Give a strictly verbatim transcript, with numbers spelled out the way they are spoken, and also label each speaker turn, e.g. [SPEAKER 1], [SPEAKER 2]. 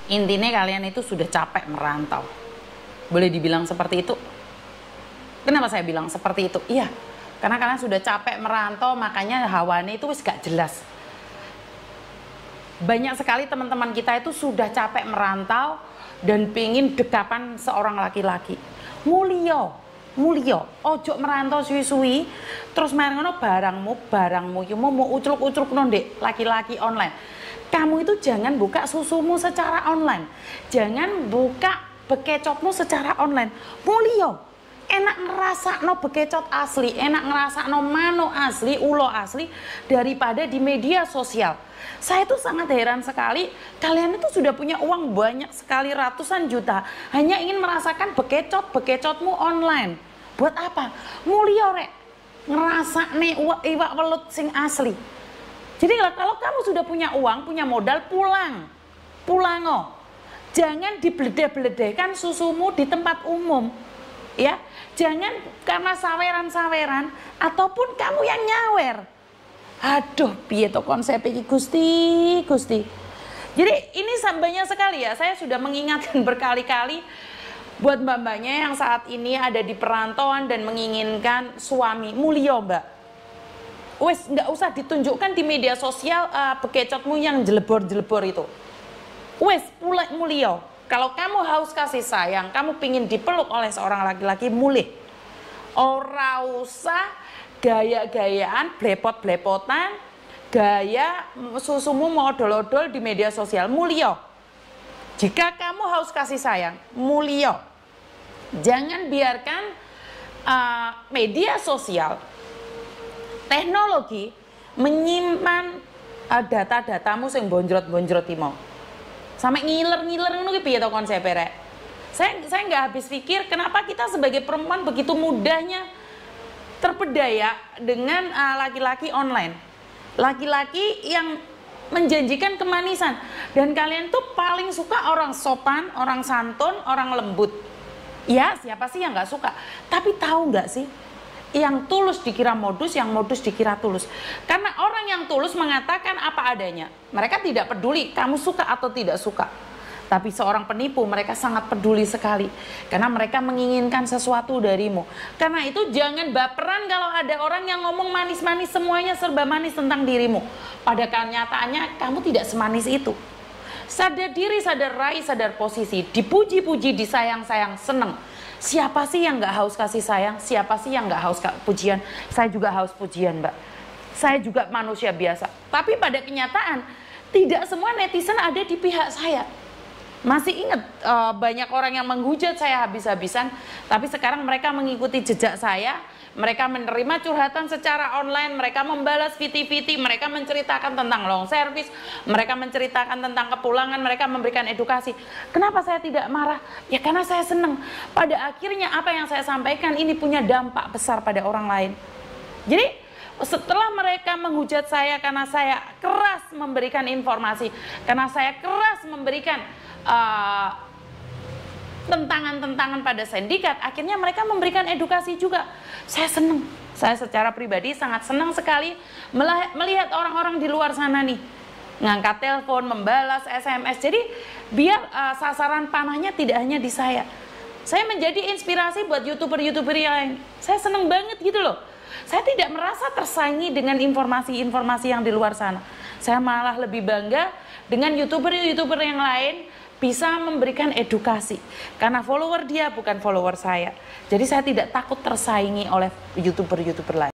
[SPEAKER 1] Intinya kalian itu sudah capek merantau. Boleh dibilang seperti itu? Kenapa saya bilang seperti itu? Iya, karena kalian sudah capek merantau, makanya hawane itu wis gak jelas. Banyak sekali teman-teman kita itu sudah capek merantau dan pingin dekapan seorang laki-laki. Mulio, mulio, ojo merantau suwi-suwi, terus main ngono barangmu, barangmu, mau mau ucruk-ucruk nondek laki-laki online. Kamu itu jangan buka susumu secara online, jangan buka bekecotmu secara online. Mulio, enak ngerasa no bekecot asli, enak ngerasa no mano asli, ulo asli daripada di media sosial. Saya tuh sangat heran sekali, kalian itu sudah punya uang banyak sekali ratusan juta, hanya ingin merasakan bekecot bekecotmu online. Buat apa? Mulio rek, ngerasa nih iwak welut sing asli. Jadi kalau kamu sudah punya uang, punya modal, pulang, pulang oh. Jangan dibeledeh-beledehkan susumu di tempat umum, ya. Jangan karena saweran-saweran ataupun kamu yang nyawer. Aduh, piye to konsep iki Gusti, Gusti. Jadi ini banyak sekali ya. Saya sudah mengingatkan berkali-kali buat mbak-mbaknya yang saat ini ada di perantauan dan menginginkan suami mulio, Mbak. Wes nggak usah ditunjukkan di media sosial uh, bekecotmu yang jelebor-jelebor itu. Wes mulai mulio. Kalau kamu haus kasih sayang, kamu pingin dipeluk oleh seorang laki-laki, mulih. Ora usah gaya-gayaan, blepot-blepotan, gaya susumu mau odol-odol di media sosial, mulio. Jika kamu haus kasih sayang, mulio. Jangan biarkan uh, media sosial, teknologi menyimpan uh, data-datamu sing bonjrot-bonjrot mau. Sampai ngiler-ngiler ngono ki piye to konsepe rek? Saya saya nggak habis pikir kenapa kita sebagai perempuan begitu mudahnya terpedaya dengan laki-laki uh, online. Laki-laki yang menjanjikan kemanisan, dan kalian tuh paling suka orang sopan, orang santun, orang lembut. Ya, siapa sih yang nggak suka? Tapi tahu nggak sih? Yang tulus dikira modus, yang modus dikira tulus. Karena orang yang tulus mengatakan apa adanya. Mereka tidak peduli kamu suka atau tidak suka. Tapi seorang penipu, mereka sangat peduli sekali. Karena mereka menginginkan sesuatu darimu. Karena itu jangan baperan kalau ada orang yang ngomong manis-manis, semuanya serba manis tentang dirimu. Pada kenyataannya kamu tidak semanis itu. Sadar diri, sadar raih, sadar posisi. Dipuji-puji, disayang-sayang, seneng. Siapa sih yang nggak haus kasih sayang? Siapa sih yang nggak haus pujian? Saya juga haus pujian, Mbak. Saya juga manusia biasa. Tapi pada kenyataan, tidak semua netizen ada di pihak saya. Masih ingat uh, banyak orang yang menghujat saya habis-habisan, tapi sekarang mereka mengikuti jejak saya. Mereka menerima curhatan secara online, mereka membalas V T V T, mereka menceritakan tentang long service, mereka menceritakan tentang kepulangan, mereka memberikan edukasi. Kenapa saya tidak marah? Ya karena saya senang. Pada akhirnya apa yang saya sampaikan ini punya dampak besar pada orang lain. Jadi setelah mereka menghujat saya karena saya keras memberikan informasi, karena saya keras memberikan uh, tentangan-tentangan pada sindikat, akhirnya mereka memberikan edukasi juga. Saya senang, saya secara pribadi sangat senang sekali melihat orang-orang di luar sana nih ngangkat telepon, membalas S M S. Jadi biar uh, sasaran panahnya tidak hanya di saya. Saya menjadi inspirasi buat youtuber-youtuber yang lain. Saya senang banget gitu loh. Saya tidak merasa tersaingi dengan informasi-informasi yang di luar sana. Saya malah lebih bangga dengan youtuber-youtuber yang lain bisa memberikan edukasi, karena follower dia bukan follower saya. Jadi saya tidak takut tersaingi oleh youtuber-youtuber lain.